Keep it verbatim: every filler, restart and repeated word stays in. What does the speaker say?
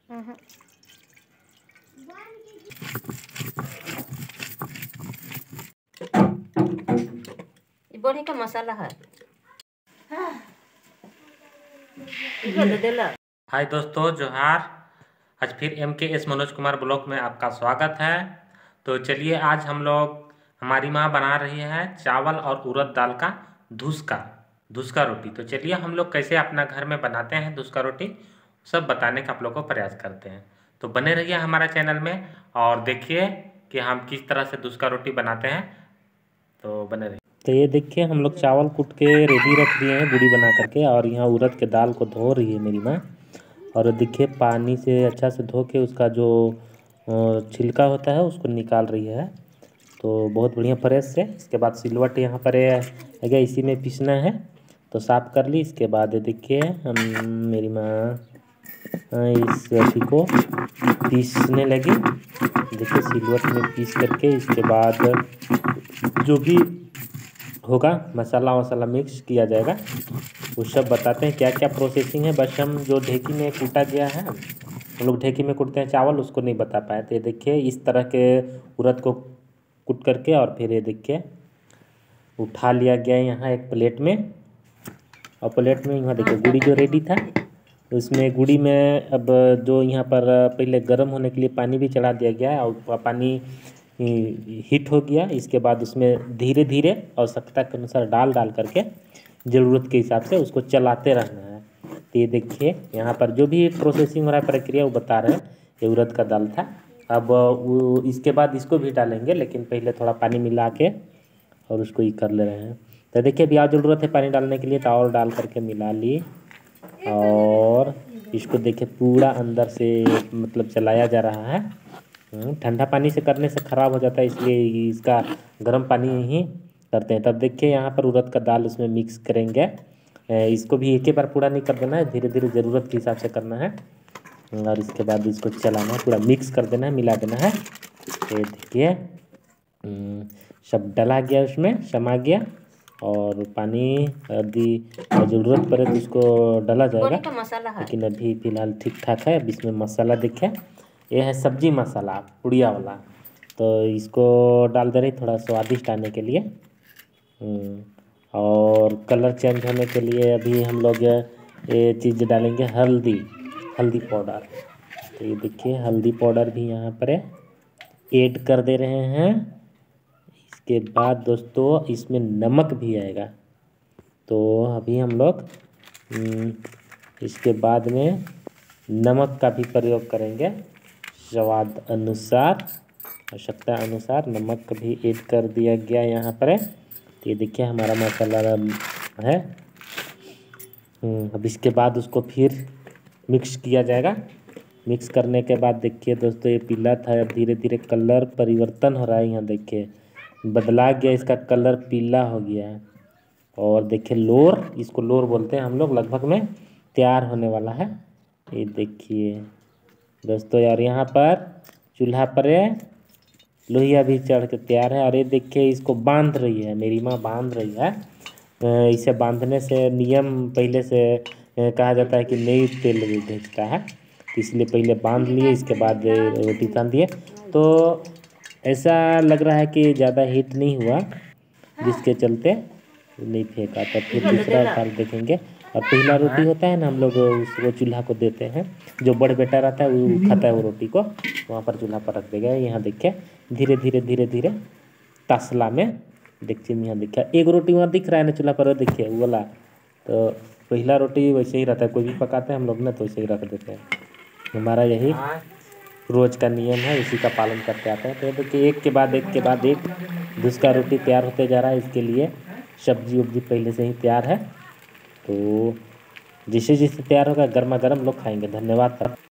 हम्म। ये बढ़ी का मसाला है। हाय दोस्तों, जोहार। आज फिर एम के एस मनोज कुमार ब्लॉग में आपका स्वागत है। तो चलिए, आज हम लोग हमारी माँ बना रही है चावल और उड़द दाल का धुसका धुसका रोटी। तो चलिए, हम लोग कैसे अपना घर में बनाते हैं धुसका रोटी सब बताने का आप लोग को प्रयास करते हैं। तो बने रहिए हमारा चैनल में और देखिए कि हम किस तरह से धुसका रोटी बनाते हैं। तो बने रहिए। तो ये देखिए, हम लोग चावल कूट के रेडी रख दिए हैं गुड़ी बना करके, और यहाँ उड़द के दाल को धो रही है मेरी माँ। और देखिए, पानी से अच्छा से धो के उसका जो छिलका होता है उसको निकाल रही है। तो बहुत बढ़िया फ्रेश से। इसके बाद सिलवट यहाँ पर है, इसी में पीसना है। तो साफ कर ली। इसके बाद देखिए, हम मेरी माँ इस रोटी को पीसने लगी। देखिए, सिलवट में पीस करके इसके बाद जो भी होगा मसाला वसाला मिक्स किया जाएगा। वो सब बताते हैं क्या क्या प्रोसेसिंग है। बस हम जो ढेकी में कूटा गया है, हम लोग ढेकी में कूटते हैं चावल, उसको नहीं बता पाए। तो ये देखिए, इस तरह के उड़द को कूट करके और फिर ये देखिए उठा लिया गया यहाँ एक प्लेट में। और प्लेट में यहाँ देखिए गुड़ी जो रेडी था, उसमें गुड़ी में अब जो यहाँ पर पहले गर्म होने के लिए पानी भी चढ़ा दिया गया है, और पानी हीट हो गया। इसके बाद उसमें धीरे धीरे आवश्यकता के अनुसार डाल डाल करके ज़रूरत के हिसाब से उसको चलाते रहना है। तो ये देखिए, यहाँ पर जो भी प्रोसेसिंग हो रहा है, प्रक्रिया वो बता रहे हैं। ये उड़द का दाल था। अब वो इसके बाद इसको भी डालेंगे, लेकिन पहले थोड़ा पानी मिला के और उसको ही कर ले रहे हैं। तो देखिए, अभी आज ज़रूरत है पानी डालने के लिए, तो और डाल करके मिला ली। और इसको देखिए पूरा अंदर से मतलब चलाया जा रहा है। ठंडा पानी से करने से ख़राब हो जाता है, इसलिए इसका गर्म पानी ही करते हैं। तब देखिए, यहाँ पर उड़द का दाल उसमें मिक्स करेंगे। इसको भी एक ही बार पूरा नहीं कर देना है, धीरे धीरे ज़रूरत के हिसाब से करना है। और इसके बाद इसको चलाना है, पूरा मिक्स कर देना है, मिला देना है। ये देखिए सब डला गया, उसमें समा गया। और पानी यदि ज़रूरत पड़े तो इसको डाला जाएगा, लेकिन अभी फ़िलहाल ठीक ठाक है। अब इसमें मसाला देखें, ये है सब्जी मसाला पुड़िया वाला। तो इसको डाल दे रही थोड़ा स्वादिष्ट आने के लिए, और कलर चेंज होने के लिए अभी हम लोग ये चीज़ डालेंगे, हल्दी हल्दी पाउडर। तो ये देखिए, हल्दी पाउडर भी यहाँ पर ऐड कर दे रहे हैं। इसके बाद दोस्तों इसमें नमक भी आएगा। तो अभी हम लोग इसके बाद में नमक का भी प्रयोग करेंगे। स्वाद अनुसार, आवश्यकता अनुसार नमक भी ऐड कर दिया गया यहाँ पर। तो ये देखिए हमारा मसाला है। अब इसके बाद उसको फिर मिक्स किया जाएगा। मिक्स करने के बाद देखिए दोस्तों, ये पीला था, अब धीरे धीरे कलर परिवर्तन हो रहा है। यहाँ देखिए बदला गया, इसका कलर पीला हो गया है। और देखिए लोर, इसको लोर बोलते हैं हम लोग, लगभग में तैयार होने वाला है। ये देखिए दोस्तों, यार यहाँ पर चूल्हा पर लोहिया भी चढ़ के तैयार है। और ये देखिए इसको बांध रही है मेरी माँ, बांध रही है। इसे बांधने से नियम पहले से कहा जाता है कि नहीं तेल भेजता है, तो इसलिए पहले बांध लिए, इसके बाद रोटी तान दिए। तो ऐसा लग रहा है कि ज़्यादा हीट नहीं हुआ, जिसके चलते नहीं फेंका। तो फिर दूसरा दाल देखेंगे। और पहला रोटी होता है ना, हम लोग उसको चूल्हा को देते हैं, जो बड़ बेटा रहता है वो खाता है वो रोटी को, वहाँ पर चूल्हा पर रख देगा। यहाँ देखिए धीरे धीरे धीरे धीरे तसला में देखिए, यहाँ देखिए एक रोटी वहाँ दिख रहा है ना चूल्हा पर, देखिए वो वाला। तो पहला रोटी वैसे ही रहता है, कोई भी पकाते हैं हम लोग ना तो वैसे ही रख देते हैं। हमारा यही रोज़ का नियम है, इसी का पालन करते आते हैं। तो देखिए एक के बाद एक के बाद एक धुसका रोटी तैयार होते जा रहा है। इसके लिए सब्जी उब्जी पहले से ही तैयार है। तो जैसे जैसे तैयार होगा गर्मा गर्म लोग खाएंगे। धन्यवाद।